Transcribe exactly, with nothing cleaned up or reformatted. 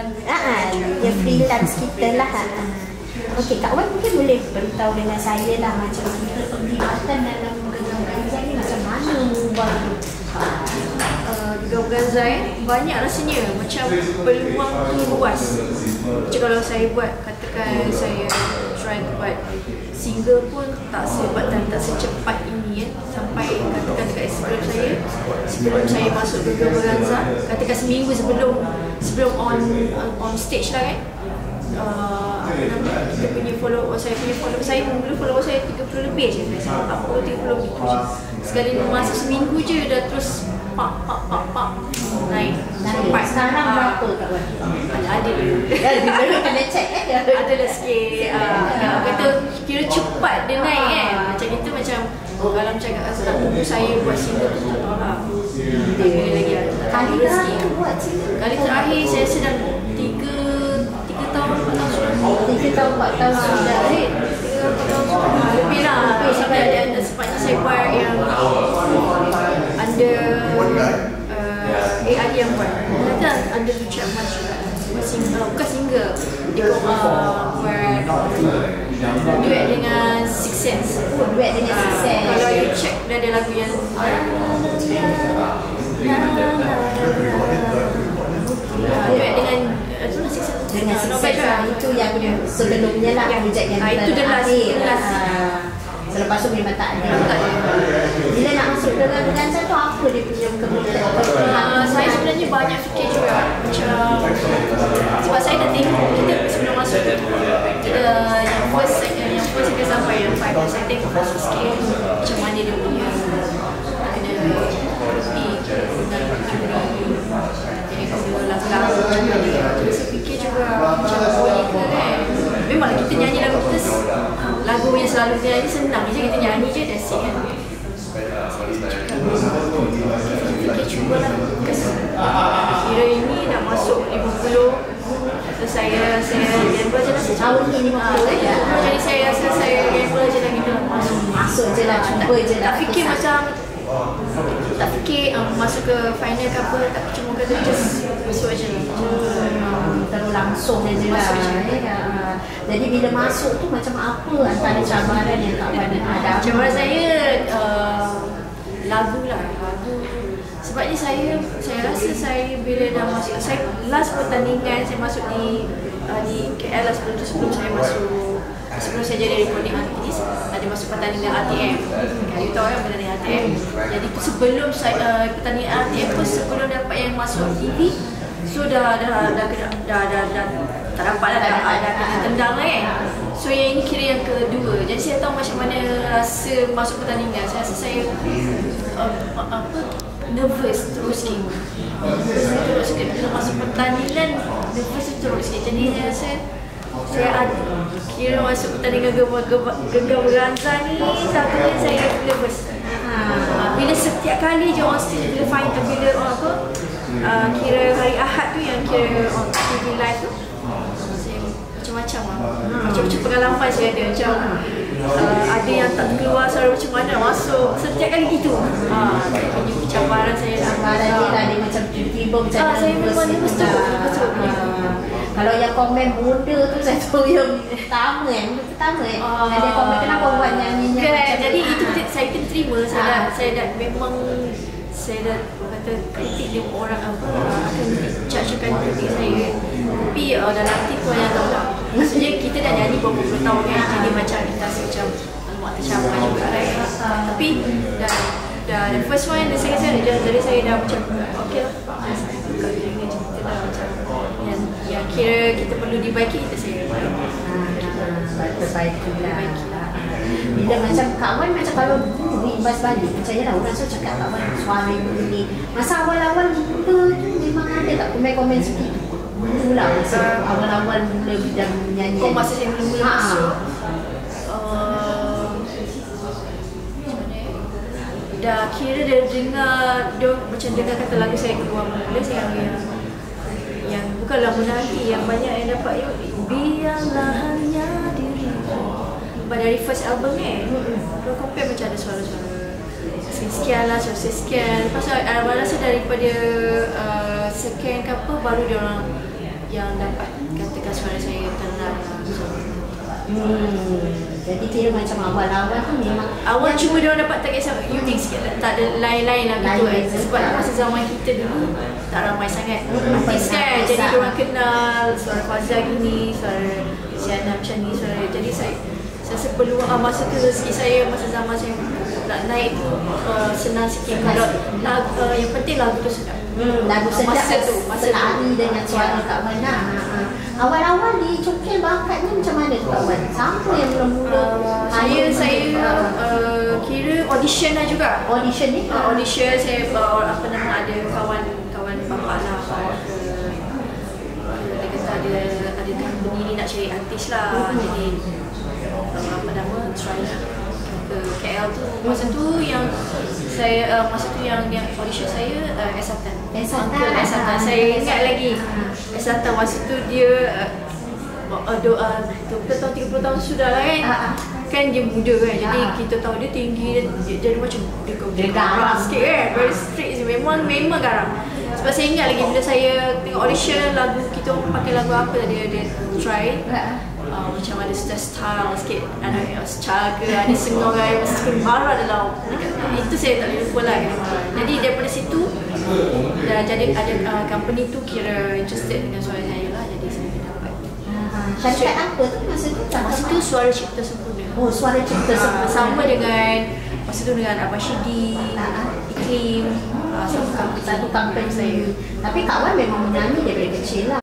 lagu Ah, dia freelance kita lah. Okey, Kak Wan mungkin boleh beritahu dengan saya lah macam kita perkhidmatan dalam Gegar Organza ni macam mana mengubah Uh, Gegar Organza eh, banyak rasanya macam peluang tu luas. Macam kalau saya buat, katakan saya try buat single pun tak sehebat dan tak secepat ini eh. Sampai katakan dekat Instagram saya, sebelum saya masuk Gegar Organza, katakan seminggu sebelum sebelum on on stage lah kan, uh, apa nama, kita punya follow, saya punya follow saya mula follow saya tiga puluh lebih je, saya tak perlu tiga puluh lebih je. Sekali masa seminggu je dah terus pak pak pak pak naik cepat. Sekarang berapa Kak Wan? Ada ada dulu. Baru kena check eh. Ada lah sikit. Uh, kata kira cepat dia naik kan. Macam itu macam kalau macam kat tunggu saya buat single tu tak tahu lah. Bila lagi ada. Kali terakhir buat single. Kali terakhir saya sedang tiga tiga tahun empat tahun sudah. Tiga tahun empat tahun sudah. Tiga empat tahun sudah. Lebih lah. Sampai ada sepatutnya saya buat yang under uh, A I yang buat. Nanti under Lucia Mas juga. Single, bukan single. Dia uh, buat duet dengan Six Sense. Oh, duet dengan Six Sense. Kalau you check, dia ada lagu yang duet dengan itu lah Six Sense. Dengan Six Sense itu yang sebelumnya lah projek yang itu dah last. Selepas tu memang tak ada. Bila nak masuk Gegar Organza tu apa dia punya kemudian? Uh, saya sebenarnya banyak fikir juga macam sebab saya dah tengok kita sebelum masuk kita yang first second yang first second sampai yang five saya tengok masuk sikit macam mana dia punya kena roti dengan juri jadi kalau lagu-lagu terus saya fikir juga macam boleh ke kan memanglah kita nyanyi lagu kita lagu yang selalu kita nyanyi senang je kita nyanyi je that's it kan fikir cubalah kira ini nak masuk lima puluh so saya saya gamble je lah tahun ni lima puluh ya. Jadi saya rasa saya gamble je lah kita masuk Masuk je lah, cuba je lah. tak fikir macam tak fikir um, masuk ke final ke apa tak cuma kata just masuk je Hmm, terus langsung je lah. Ya. Jadi bila masuk tu macam apa antara cabaran yang Kak Wan ada? Cabaran saya uh, lagu lah lagu sebabnya saya saya rasa saya bila dah masuk saya last pertandingan saya masuk di uh, di K L lah sebelum tu sebelum saya masuk sebelum saya jadi recording artist ada masuk pertandingan R T M kan you tahu kan pertandingan R T M jadi tu sebelum saya uh, pertandingan R T M pun sebelum dapat yang masuk T V so dah dah dah dah dah, dah, dah tak dapat lah dah, dah, dah kena tendang lah kan so yang ini kira yang kedua jadi saya tahu macam mana rasa masuk pertandingan saya rasa saya uh, apa nervous terus sikit terus sikit bila masuk pertandingan nervous terus sikit jadi saya rasa saya ada kira masuk pertandingan Gegar Organza ni satunya saya nervous ha, bila setiap kali je on stage bila find bila on apa uh, kira hari Ahad tu yang kira on T V live tu saya macam-macam lah macam-macam pengalaman saya ada macam uh, ada yang tak keluar suara macam mana masuk setiap kali gitu uh, punya cabaran saya cabaran dia lah dia macam tiba-tiba macam ah, saya memang nervous tu betul kalau yang komen muda tu saya tahu yang pertama eh muda pertama eh uh, dia komen kenapa buat nyanyi kan, jadi itu saya kena terima saya dah saya dah memang saya dah kata kritik dia orang apa akan judgekan kritik saya tapi uh, dalam hati tu yang tahu lah maksudnya kita dah nyanyi berapa puluh tahun kan jadi macam kita rasa macam alamak tercapai juga kan tapi dah dah the first one the second one jadi saya dah macam ok lah saya buka diri kita dah macam yang, yang kira kita perlu dibaiki kita saya perbaiki lah bila macam Kak Wan macam kalau imbas balik macam je lah orang so cakap Kak Wan suara ibu ni masa awal-awal muda tu memang ada tak komen-komen sikit dulu lah masa awal-awal mula bidang nyanyi oh masa saya mula-mula masuk dah kira dia dengar dia macam dengar kata lagu saya keluar mula saya yang yang bukanlah menanti yang banyak yang dapat yuk biarlah hanya dirimu dari first album ni kalau compare macam ada suara-suara sekian lah suara sekian pasal uh, rasa daripada uh, second ke apa baru dia orang yang dapat katakan suara saya tenang. Hmm. Jadi kira macam awal-awal tu memang awal cuma dia orang dapat tak kisah unik sikit lah. Tak ada lain-lain lah gitu kan. Sebab masa zaman kita dulu tak ramai sangat artis kan. Jadi dia orang kenal suara Fazal gini, suara Siana macam ni, suara. Jadi saya saya rasa peluang uh, masa tu rezeki saya masa zaman saya nak naik tu uh, senang sikit. Kalau lagu, uh, yang penting lagu tu sedap. Hmm, lagu sedap masa tu masa selari dengan suara Kak Wan. Ha, ha. Awal-awal di Cokel bakat ni macam mana tu Kak Wan? Siapa yang mula-mula? Uh, saya saya uh, kira audition lah juga. Audition ni? Uh, audition saya uh, apa nama ada kawan-kawan bapak lah bawa ke dia kata ada ada company ni nak cari artis lah. Jadi uh, apa nama try lah ke K L tu. Masa tu yang saya uh, masa tu yang yang audition saya uh, Esatan. Esatan. Esatan. Saya ingat lagi. Esatan masa tu dia uh, do, uh, dua puluh tahun tiga puluh tahun sudah lah kan. Kan dia muda kan. Jadi kita tahu dia tinggi dia, dia jadi macam dia, dia garang sikit kan. Very strict memang memang garang. Sebab saya ingat lagi bila saya tengok audition lagu kita pakai lagu apa dia dia try. Uh, macam ada style sikit, ada style ke, ada sengong kan, mesti marah dalam itu saya tak boleh lupa lah. Jadi daripada situ dah jadi ada uh, company tu kira interested dengan suara saya lah, jadi saya dapat. Syarikat apa tu masa tu? Masa tu Suara Cipta Sempurna. Oh, Suara Cipta Sempurna. Uh, sama dengan masa tu dengan Abang Syidi, Iklim, uh, satu company satu company saya. Tapi Kak Wan memang menyanyi daripada kecil lah.